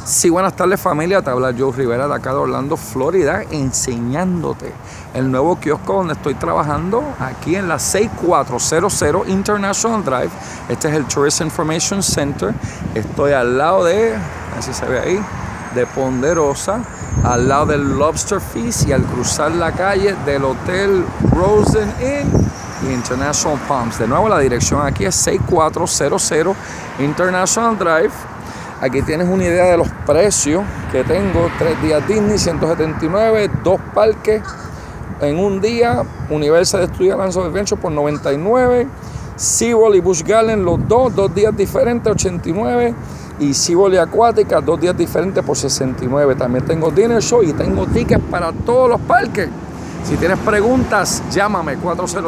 Sí, buenas tardes familia, te habla Joe Rivera de acá de Orlando, Florida, enseñándote el nuevo kiosco donde estoy trabajando aquí en la 6400 International Drive. Este es el Tourist Information Center. Estoy al lado de, así se ve ahí, de Ponderosa, al lado del Lobster Feast y al cruzar la calle del Hotel Rosen Inn y International Palms. De nuevo, la dirección aquí es 6400 International Drive. Aquí tienes una idea de los precios que tengo. 3 días Disney, 179, 2 parques en un día. Universal Studios Adventure por 99. SeaWorld y Busch Gardens, los dos días diferentes, 89. Y SeaWorld y Acuática, 2 días diferentes por 69. También tengo Dinner Show y tengo tickets para todos los parques. Si tienes preguntas, llámame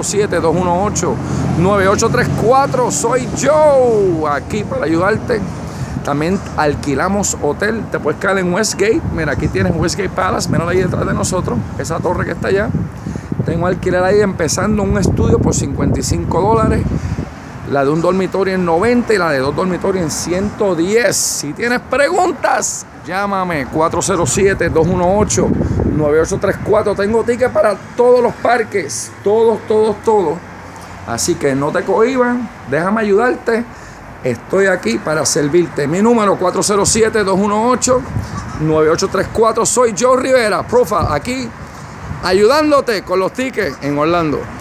407-218-9834. Soy Joe, aquí para ayudarte. También alquilamos hotel, te puedes quedar en Westgate. Mira, aquí tienes Westgate Palace, menos ahí detrás de nosotros, esa torre que está allá. Tengo alquiler ahí empezando un estudio por $55. La de un dormitorio en 90 y la de 2 dormitorios en 110. Si tienes preguntas, llámame 407-218-9834. Tengo tickets para todos los parques, todos. Así que no te cohibas, déjame ayudarte. Estoy aquí para servirte. Mi número 407-218-9834. Soy Joe Rivera, profa, aquí ayudándote con los tickets en Orlando.